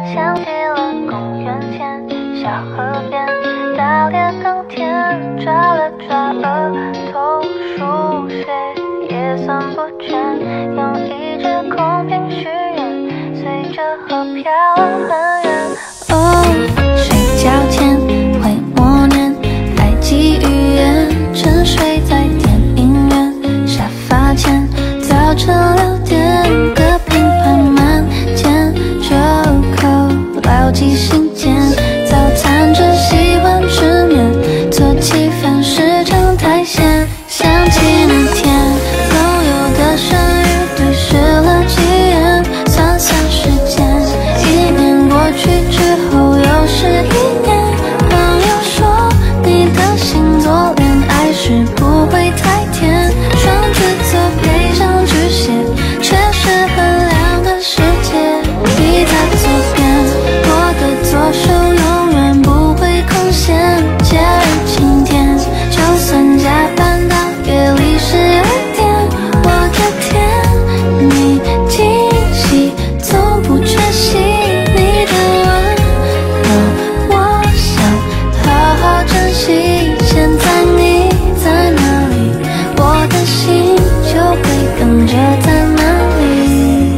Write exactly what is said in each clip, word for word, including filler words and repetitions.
想起了公园前小河边打猎耕田，抓了抓额头数水也算不全，用一支空瓶许愿，随着河飘了很远。哦，睡觉前会默念埃及语言，沉睡在电影院沙发前，早晨六点歌频繁慢间，折扣牢记心间，早餐只喜欢吃面，做气氛时常太咸。想起那天朋友的生日，对视了几眼，算算时间，一年过去之后又是一年。朋友说你的星座恋爱时不会太甜，双子座配上巨蟹却是很两个世界。你在左边，我的左手永远不会空闲，节日晴天，就算加班到夜里十二点，我的天，你惊喜从不缺席，你的温柔我想好好珍惜，现在你在哪里，我的心就会跟着在哪里。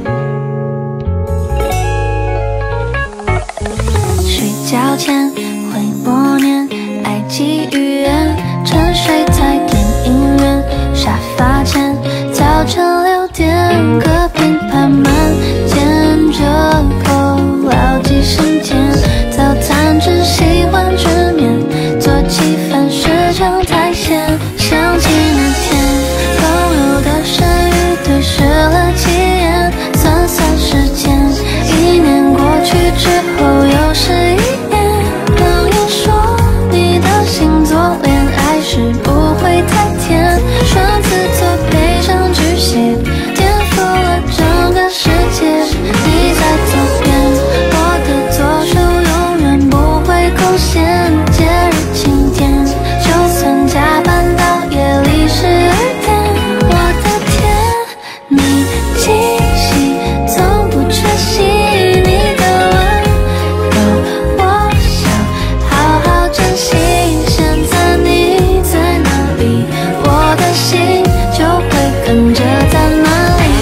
睡觉前会默念埃及语言，沉睡在电影院沙发前，早晨六点歌频繁慢间，折扣牢记心间，早餐只喜欢吃面，做气氛时常太咸。想起那天朋友的生日，对视了几眼，算算时间，一年过去之后又是一年。朋友说你的星座恋爱时不会太甜，双子座配上巨蟹颠覆了整个世界。你在左边，我的左手永远不会空闲，节日晴天，就算加班到夜里十二点，我的天，你惊喜从不缺席，你的温柔我想好好珍惜，现在你在哪里，我的心就会跟着在哪里。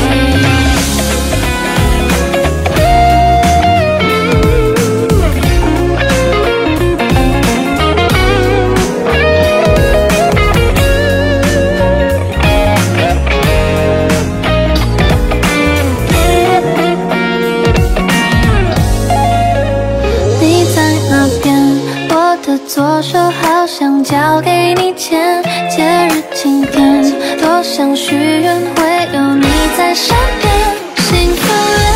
你在哪边，我的左手好想交给你牵，节日晴天，多想许愿会有你在身边，幸福